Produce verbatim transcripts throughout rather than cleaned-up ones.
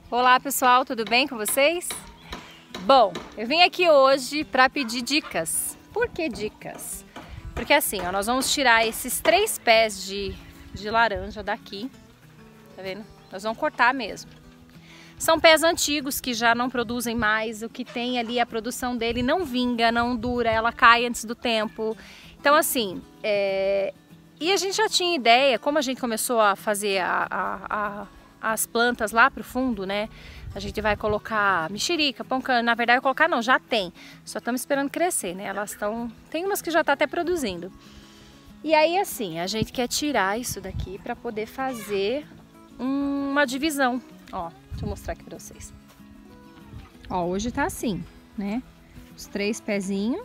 Olá pessoal, tudo bem com vocês? Bom, eu vim aqui hoje para pedir dicas. Por que dicas? Porque assim, ó, nós vamos tirar esses três pés de, de laranja daqui, tá vendo? Nós vamos cortar mesmo. São pés antigos que já não produzem mais, o que tem ali, a produção dele não vinga, não dura, ela cai antes do tempo. Então assim, é... e a gente já tinha ideia, como a gente começou a fazer a, a, a as plantas lá pro fundo, né? A gente vai colocar mexerica, pão cana, na verdade colocar não, já tem. Só estamos esperando crescer, né? Elas estão, tem umas que já tá até produzindo. E aí assim, a gente quer tirar isso daqui para poder fazer uma divisão. Ó, deixa eu mostrar aqui para vocês. Ó, hoje tá assim, né? Os três pezinhos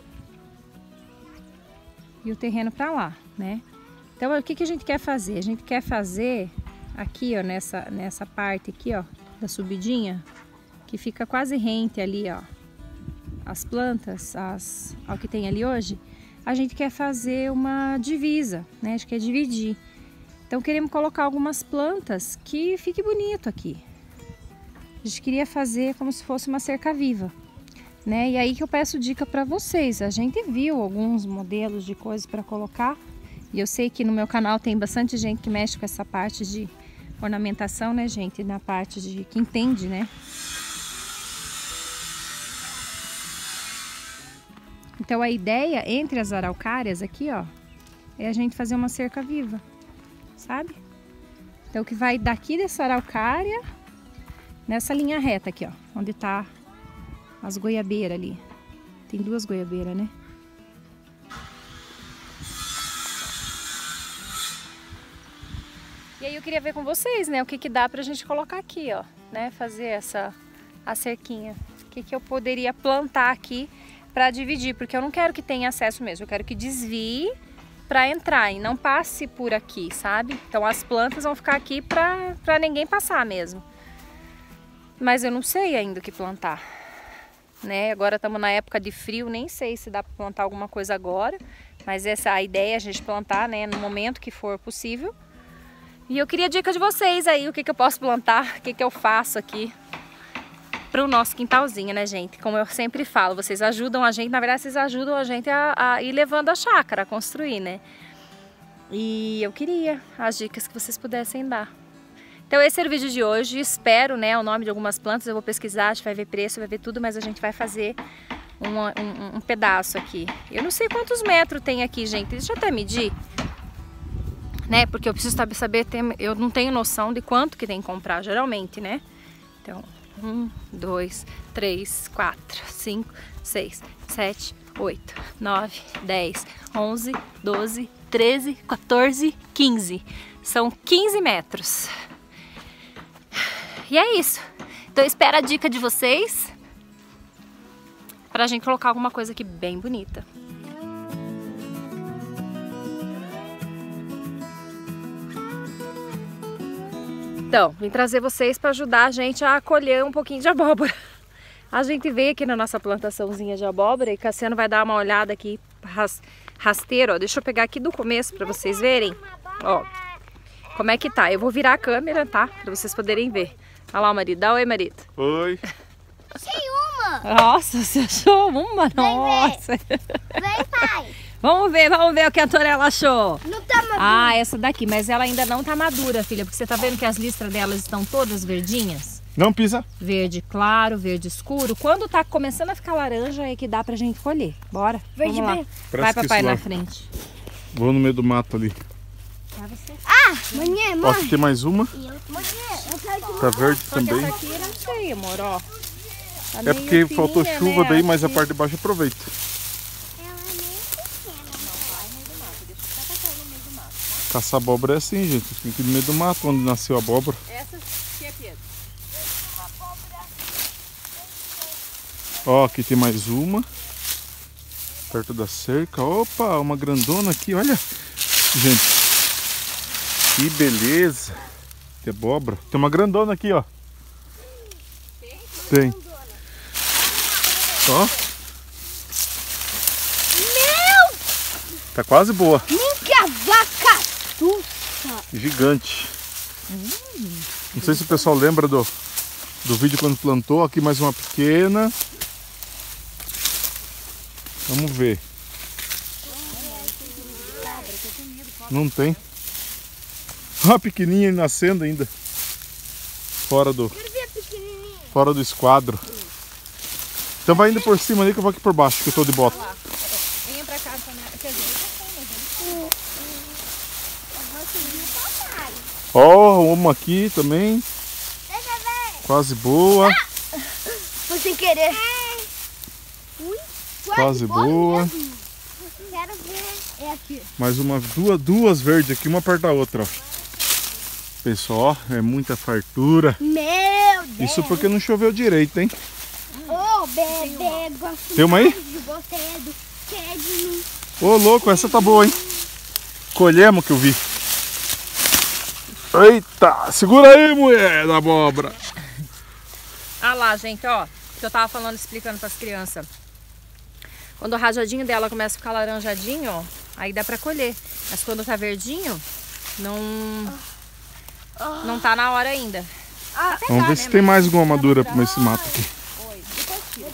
e o terreno para lá, né? Então, o que que a gente quer fazer? A gente quer fazer aqui, ó, nessa, nessa parte aqui, ó, da subidinha, que fica quase rente ali, ó, as plantas, as, ó, que tem ali hoje, a gente quer fazer uma divisa, né, a gente quer dividir. Então, queremos colocar algumas plantas que fique bonito aqui. A gente queria fazer como se fosse uma cerca viva, né, e aí que eu peço dica para vocês. A gente viu alguns modelos de coisas para colocar, e eu sei que no meu canal tem bastante gente que mexe com essa parte de ornamentação, né, gente? Na parte de que entende, né? Então a ideia entre as araucárias aqui, ó, é a gente fazer uma cerca viva, sabe? Então que vai daqui dessa araucária nessa linha reta aqui, ó, onde tá as goiabeiras ali. Tem duas goiabeiras, né? E aí eu queria ver com vocês, né, o que que dá pra gente colocar aqui, ó, né, fazer essa a cerquinha. O que que eu poderia plantar aqui pra dividir, porque eu não quero que tenha acesso mesmo, eu quero que desvie pra entrar e não passe por aqui, sabe? Então as plantas vão ficar aqui pra, pra ninguém passar mesmo. Mas eu não sei ainda o que plantar, né? Agora estamos na época de frio, nem sei se dá pra plantar alguma coisa agora, mas essa a ideia é a gente plantar, né, no momento que for possível. E eu queria dica de vocês aí, o que que eu posso plantar, o que que eu faço aqui para o nosso quintalzinho, né, gente? Como eu sempre falo, vocês ajudam a gente, na verdade vocês ajudam a gente a, a ir levando a chácara, a construir, né? E eu queria as dicas que vocês pudessem dar. Então esse é o vídeo de hoje, espero, né, o nome de algumas plantas, eu vou pesquisar, a gente vai ver preço, vai ver tudo, mas a gente vai fazer uma, um, um pedaço aqui. Eu não sei quantos metros tem aqui, gente, deixa eu até medir. Né? Porque eu preciso saber, eu não tenho noção de quanto que tem que comprar, geralmente, né? Então, um, dois, três, quatro, cinco, seis, sete, oito, nove, dez, onze, doze, treze, quatorze, quinze. São quinze metros. E é isso. Então, eu espero a dica de vocês pra gente colocar alguma coisa aqui bem bonita. Então, vim trazer vocês para ajudar a gente a colher um pouquinho de abóbora. A gente veio aqui na nossa plantaçãozinha de abóbora e Cassiano vai dar uma olhada aqui, rasteiro, ó. Deixa eu pegar aqui do começo para vocês verem, ó, como é que tá. Eu vou virar a câmera, tá? Para vocês poderem ver. Olha lá o marido, dá oi, marido. Oi. Achei uma. Nossa, você achou uma? Nossa. Vem, vem, pai. Vamos ver, vamos ver o que a Torella achou. Não tá madura. Ah, essa daqui, mas ela ainda não tá madura, filha, porque você tá vendo que as listras delas estão todas verdinhas? Não pisa. Verde claro, verde escuro. Quando tá começando a ficar laranja é que dá pra gente colher. Bora, verde vamos lá. bem. Vai, papai, na frente. Vou no meio do mato ali. Vai você. Ah, mãe, Ó, mãe. aqui tem mais uma. Mãe, eu quero de Tá verde Só que também. essa aqui não sei, amor, ó. Tá É meio porque faltou fininha, chuva né? daí, mas a Acho parte de baixo aproveita. Caçar abóbora é assim, gente. Tem que ir no meio do mato, onde nasceu a abóbora. que... Essa que é Pedro. Ó, aqui tem mais uma. Perto da cerca. Opa, uma grandona aqui, olha. Gente, que beleza. Que abóbora. Tem uma grandona aqui, ó. Tem. Ó. Meu! Tá quase boa. Nem que a vaca tussa. Gigante. Não sei se o pessoal lembra do do vídeo quando plantou. Aqui mais uma pequena. Vamos ver. Não tem. Uma pequenininha nascendo ainda. Fora do, fora do esquadro. Então vai indo por cima ali que eu vou aqui por baixo, que eu tô de bota. Venha pra cá também. Quer dizer, Ó, oh, uma aqui também. Quase boa. Foi sem querer. Quase boa. Quero ver. É aqui. Mais uma, duas, duas verdes aqui, uma perto da outra, ó. Pessoal, ó, é muita fartura. Meu Deus. Isso porque não choveu direito, hein? Ô, oh, bebê, gosto Tem uma aí? de você, do que de mim. Ô, louco, essa tá boa, hein? Colhemos que eu vi. Eita, segura aí, mulher da abóbora. ah lá, gente, ó. Que eu tava falando, explicando pras crianças. Quando o rajadinho dela começa a ficar laranjadinho, ó, aí dá pra colher. Mas quando tá verdinho, não, não tá na hora ainda. Ah, Vamos ver se tem mais alguma madura nesse mato aqui. Oi, depois tira.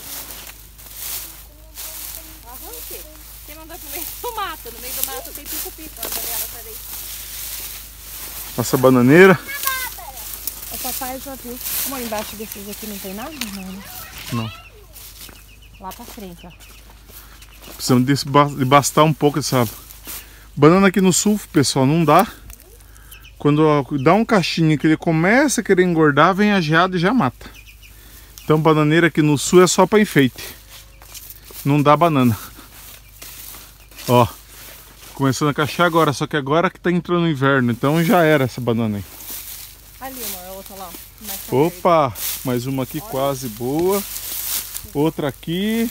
Arranque. Quem mandou pro meio do mato? No meio do mato tem pico-pico, ó, janela atrás daí. Essa bananeira. O papai já viu. Como embaixo desses aqui não tem nada? Não, né? Não. Lá pra frente, ó. Precisamos de ba- de bastar um pouco essa banana aqui no sul, pessoal, não dá. Quando ó, dá um cachinho que ele começa a querer engordar, vem a geada e já mata. Então bananeira aqui no sul é só para enfeite. Não dá banana. Ó, começando a cachar agora, só que agora que tá entrando o inverno, então já era essa banana aí. Ali, uma, a outra lá, ó. Mais pra Opa, mais uma aqui quase boa. Outra aqui.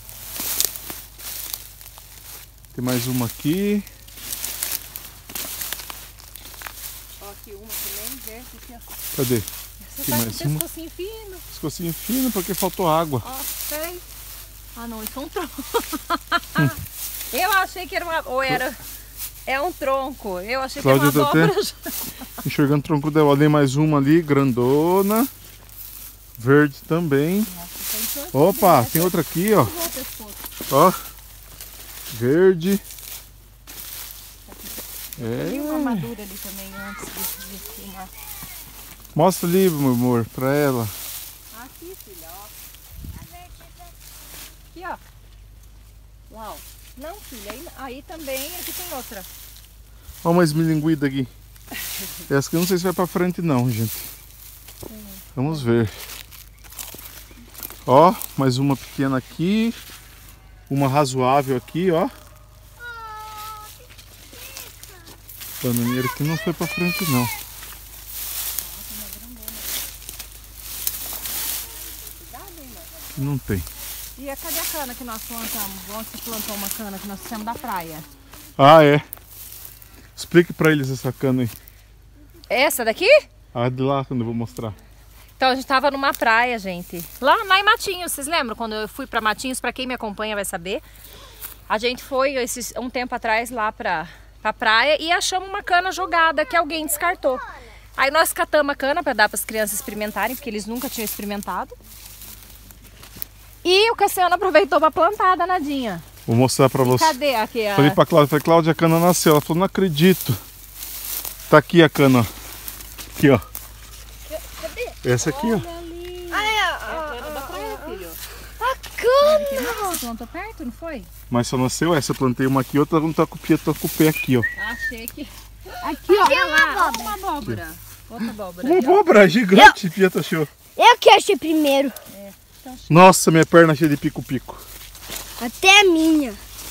Tem mais uma aqui. Ó, aqui uma também, vê, aqui, ó. Cadê? Você Aqui tá mais com o uma. pescocinho fino. Pescocinho fino porque faltou água. Ó, peraí. Ah, não, isso é um tronco. Eu achei que era uma... Ou era... É um tronco. Eu achei que Cláudia era uma tá até abóbora. enxergando o tronco dela. Olha, mais uma ali, grandona. Verde também. Opa, tem outra aqui, ó. Ó. Verde. Tem uma É. madura ali também antes de, de filmar. Mostra ali, meu amor, pra ela. Aqui, filha, ó. Aqui, ó. Uau. Não, filha, aí, aí também, aqui tem outra. Olha uma esmilinguida aqui. Essa aqui eu não sei se vai pra frente não, gente. Vamos ver. Ó, mais uma pequena aqui. Uma razoável aqui, ó. Bananeira que não foi pra frente não. Aqui não tem. E a, cadê a cana que nós plantamos? Onde se plantou uma cana que nós fizemos da praia? Ah, é. Explique pra eles essa cana aí. Essa daqui? Ah, de lá quando eu vou mostrar. Então a gente tava numa praia, gente. Lá, lá em Matinhos, vocês lembram? Quando eu fui pra Matinhos, pra quem me acompanha vai saber. A gente foi esses, um tempo atrás lá pra, pra praia e achamos uma cana jogada que alguém descartou. Aí nós catamos a cana pra dar pras crianças experimentarem, porque eles nunca tinham experimentado. E o Cassiano aproveitou pra plantar a danadinha. Vou mostrar pra E você. cadê aqui a... Falei pra Cláudia, falei, Cláudia, a cana nasceu. Ela falou, não acredito. Tá aqui a cana, ó. Aqui, ó. Essa aqui, ó. Ai, É a cana da praia, filho. a cana. Tem mais? Você plantou perto, não foi? Mas só nasceu essa. Eu plantei uma aqui, outra não tá com o pé, tô com o pé aqui, ó. Achei que... Aqui, ó. Olha lá, uma abóbora. Outra abóbora. Uma aqui, ó. abóbora gigante, Pieta achou. Eu que achei primeiro. Nossa, minha perna cheia de pico-pico. Até a minha.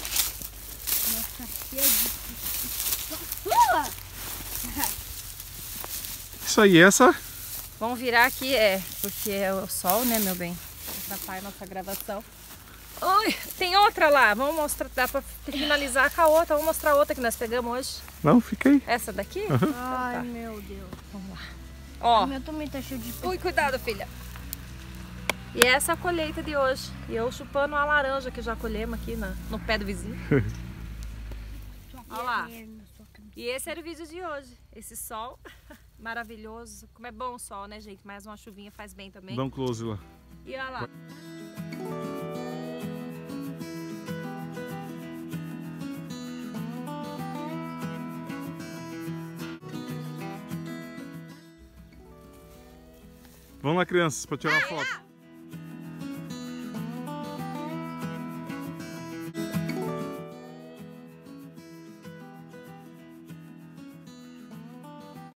Isso aí, essa. Vamos virar aqui, é, porque é o sol, né, meu bem? Atrapalha a nossa gravação. Oi, tem outra lá. Vamos mostrar, dá pra finalizar com a outra. Vamos mostrar a outra que nós pegamos hoje. Não, fica aí. Essa daqui? Uhum. Então Ai, tá. meu Deus. Vamos lá. Ó, O meu também tá cheio de... ui, cuidado, filha. E essa é a colheita de hoje. E eu chupando a laranja que já colhemos aqui na, no pé do vizinho. Olha lá. E esse era o vídeo de hoje. Esse sol maravilhoso. Como é bom o sol, né, gente? Mais uma chuvinha faz bem também. Dá um close lá. E olha lá. Vamos lá, crianças, para tirar uma foto.